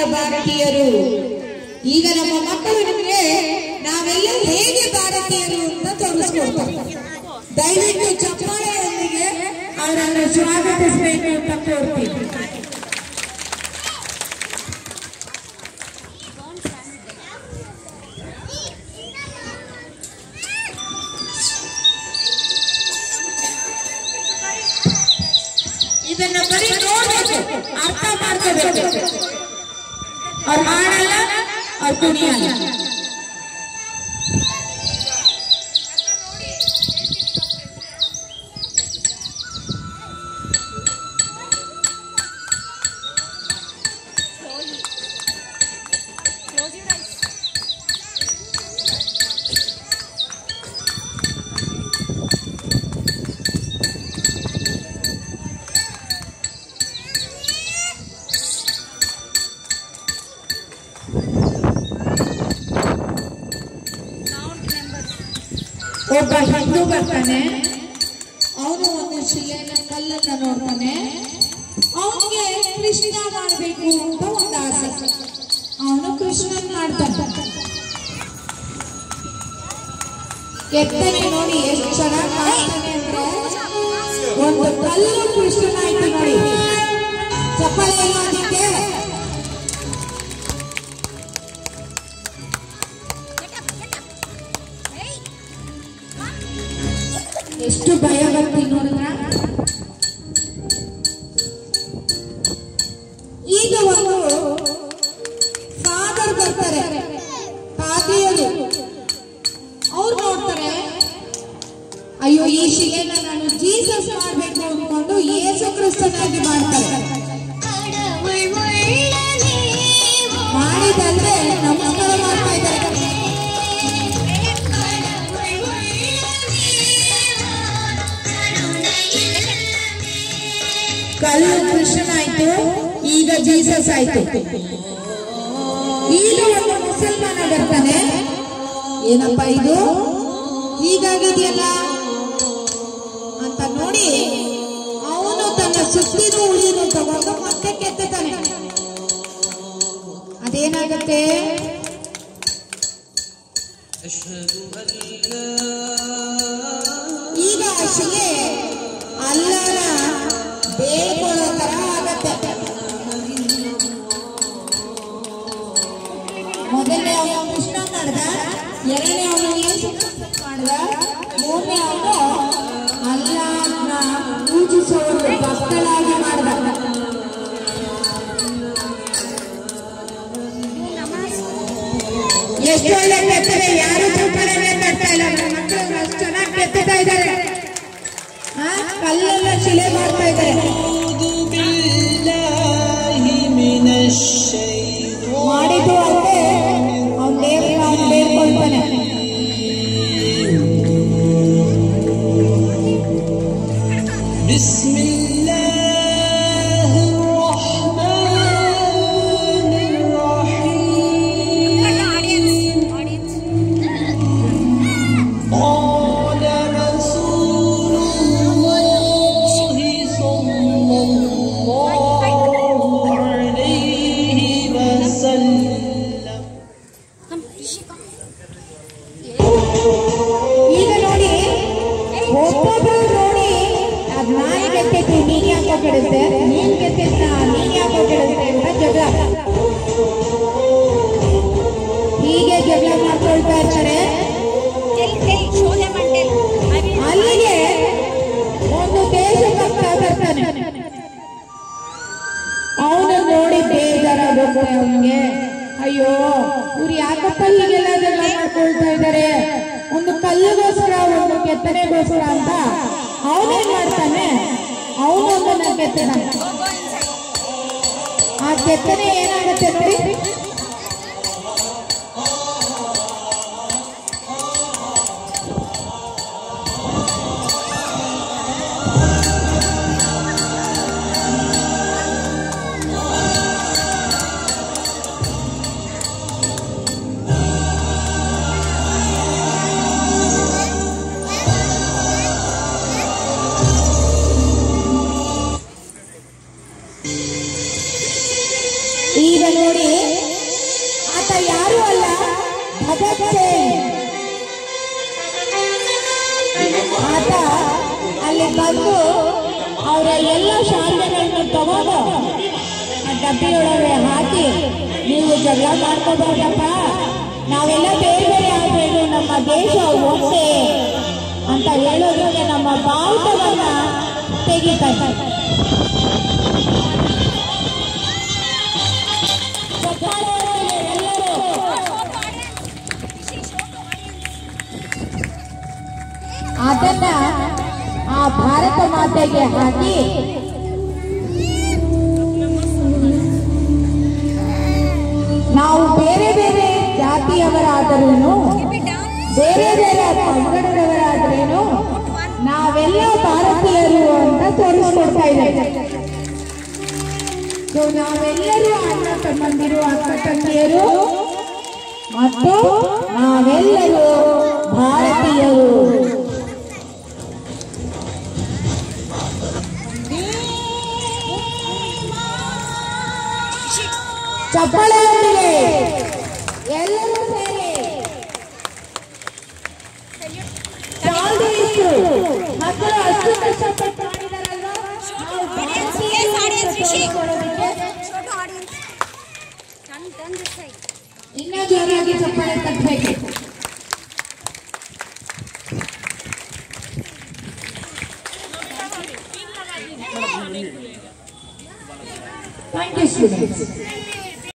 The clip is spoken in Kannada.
ಭಾರತೀಯರು. ಈಗ ನಮ್ಮ ಮಕ್ಕಳು ನಿಮಗೆ ನಾವೆಲ್ಲ ಹೇಗೆ ಭಾರತೀಯರು ಅಂತ ತೋರಿಸ್ಕೊಡ್ತಾರೆ. ದಯವಿಟ್ಟು ಚಪ್ಪಾಳೆಯೊಂದಿಗೆ ಅವರನ್ನು ಸ್ವಾಗತಿಸಬೇಕು ಅಂತ ಕೋರ್ತೀವಿ. ಇದನ್ನ ಬರೀ ನೋಡ್ಬೇಕು, ಅರ್ಥ ಮಾಡ್ಕೋಬೇಕು. ಅವ್ರು ಹಾಡಲ್ಲ, ಅವ್ರು ಕುಣಿಯಲ್ಲ. ಒಬ್ಬ ಹಿಂದೂ ಬರ್ತಾನೆ, ಅವನು ಒಂದು ಶಿಲೆನ ಕಲ್ಲನ್ನ ನೋಡ್ತಾನೆ. ಅವನಿಗೆ ಕೃಷ್ಣ ಮಾಡಬೇಕು ಅಂತ ಒಂದು ಆಸೆ. ಅವನು ಕೃಷ್ಣನ್ ಮಾಡ್ತಾನೆ. ಕೆತ್ತನೆ ನೋಡಿ ಎಷ್ಟು ಚೆನ್ನಾಗಿ ಮಾಡ್ತಾನೆ ಅಂದ್ರೆ ಒಂದು ಕಲ್ಲು ಕೃಷ್ಣನಾಯ್ತು ನೋಡಿ. ಚಪ್ಪಾಳೆ ಮಾಡಿದ್ದೆ. ಎಷ್ಟು ಭಯ ಬರ್ತೀನಿ ನೋಡಿದ್ರ. ಈಗ ಒಂದು ಫಾದರ್ ಬರ್ತಾರೆ, ತಾತಿಯರು. ಅವ್ರು ನೋಡ್ತಾರೆ, ಅಯ್ಯೋ ಈ ಶಿಲೆನ ನಾನು ಜೀಸಸ್ ಮಾಡ್ಬೇಕು ಅನ್ಕೊಂಡು ಯೇಸು ಕ್ರಿಸ್ತನಾಗಿ ಮಾಡ್ತಾರೆ. ಮಾಡಿದಂದ್ರೆ ನಮಸ್ಕಾರ ಮಾಡ್ತಾ ಇದ್ದಾರೆ. ಕಲ್ಲು ಕೃಷ್ಣನಾಯ್ತು, ಈಗ ಜೀಸಸ್ ಆಯ್ತು. ಈಗ ಒಂದು ಮುಸಲ್ಮಾನ ಬರ್ತಾನೆ, ಏನಪ್ಪ ಇದು ಹೀಗಾಗಿದೆಯಲ್ಲ ಅಂತ ನೋಡಿ ಅವನು ತನ್ನ ಸುತ್ತಿನ ಉಳಿಯನ್ನು ತಗೊಂಡು ಮತ್ತೆ ಕೆತ್ತಾನೆ. ಅದೇನಾಗತ್ತೆ, ಈಗ ಆ ಶಿಲೆ ಅಲ್ಲನ ಬೇಡ್ಕೊಳ್ಳೋ ತರ ಆಗತ್ತೆ. ಮೊದಲನೇ ಅವನು ಕೃಷ್ಣ ಮಾಡ್ದ, ಎರಡನೇ ಅವನು ಯೇಸು ಮಾಡ್ದ, ಮೂರನೇ ಅವನು ಅಲ್ಲಾಹ್ನ ಪೂಜಿಸುವ ಭಕ್ತಳಾಗಿ ಮಾಡ್ದ. ಎಷ್ಟು ಒಳ್ಳೆ ಕೆತ್ತನೆ, ಯಾರು ಚಪ್ಪಾಳೆ ತಟ್ತಾ ಇಲ್ಲ. ನಮ್ಮ ಮಕ್ಕಳು ಅಷ್ಟು ಚೆನ್ನಾಗಿ ಕೆತ್ತಾ ಇದ್ದಾರೆ. ಕಲ್ಲೆಲ್ಲ ಶಿಲೆ ಮಾಡ್ತಾ ಇದ್ದಾರೆ. ಮಾಡಿದ್ದು ಅಂದ್ರೆ ಅವನ ದೇವರಿಗೆ ಅವನು ಬೇಡ್ಕೊಳ್ತಾನೆ. ಈಗ ನೋಡಿ ಒಬ್ಬೊಬ್ರು ನೋಡಿ ಅದ್ ನಾಯಿ ಕೆತ್ತೈತಿ, ನೀನ್ ಯಾಕೋ ಕೆಡುತ್ತೆ, ನೀನ್ ಕೆತ್ತೈತ ನೀನ್ ಯಾಕೋ ಕೆಡುತ್ತೆ ಅಂತ ಜಗಳ. ಹೀಗೆ ಜಗಳ ಮಾಡ್ಕೊಳ್ತಾ ಇರ್ತಾರೆ. ಅಲ್ಲಿಗೆ ಒಂದು ದೇಶಭಕ್ತ ಬರ್ತಾನೆ. ಅವನು ನೋಡಿ ಬೇಜಾರಾಗುತ್ತೆ ಅವನಿಗೆ. ಅಯ್ಯೋ ಇವ್ರು ಯಾಕಪ್ಪ ಹೀಗೆಲ್ಲ ಜಗಳ ಮಾಡ್ಕೊಳ್ತಾ ಇದ್ದಾರೆ, ಒಂದು ಕಲ್ಲಿಗೋಸ್ಕರ ಒಂದು ಕೆತ್ತನೆಗೋಸ್ಕರ ಅಂತ ಅವನೇನ್ ಮಾಡ್ತಾನೆ, ಅವನೊಂದನ್ನ ಕೆತ್ತನೆ. ಆ ಕೆತ್ತನೆ ಏನಾಗುತ್ತೆ ನೋಡಿ. ಈಗ ನೋಡಿ ಅವರ ಎಲ್ಲ ಶಾಲೆಗಳನ್ನು ತಗೊಂಡು ಆ ಡಬ್ಬಿಯೊಳಗೆ ಹಾಕಿ ನೀವು ಜಗಳ ಮಾಡ್ಕೋಬೇಡಪ್ಪ, ನಾವೆಲ್ಲ ಬೇರೆ ಬೇರೆ ಆಗಬೇಕು, ನಮ್ಮ ದೇಶ ಒಂದೇ ಅಂತ ಹೇಳೋದಕ್ಕೆ ನಮ್ಮ ಬಾವುಟವನ್ನ ತೆಗಿತಾರೆ. ಅದನ್ನ ಆ ಭಾರತ ಮಾತೆಗೆ ಹಾಕಿ ನಾವು ಬೇರೆ ಬೇರೆ ಜಾತಿಯವರಾದರೇನು, ಬೇರೆ ಬೇರೆ ಪಂಗಡದವರಾದರೇನು ನಾವೆಲ್ಲ ಭಾರತೀಯರು ಅಂತ ತೋರಿಸ್ಕೊಡ್ತಾ ಇದ್ದಾರೆ. ನಾವೆಲ್ಲರೂ ಅಣ್ಣ ತಮ್ಮಂದಿರು, ಅಕ್ಕ ತಂಗಿಯರು ಮತ್ತು ನಾವೆಲ್ಲರೂ ಭಾರತೀಯರು. ಚಪ್ಪಾಳೆಯೊಂದಿಗೆ ಎಲ್ಲರೂ ಸೇರಿ ಮಕ್ಕಳು ಅಷ್ಟು ಕಷ್ಟಪಟ್ಟು ಮಾಡಿದಾರಲ್ಲ, ಇನ್ನೂ ಜೋರಾಗಿ ಚಪ್ಪಾಳೆ ತಟ್ಟಬೇಕು. Thank you, students.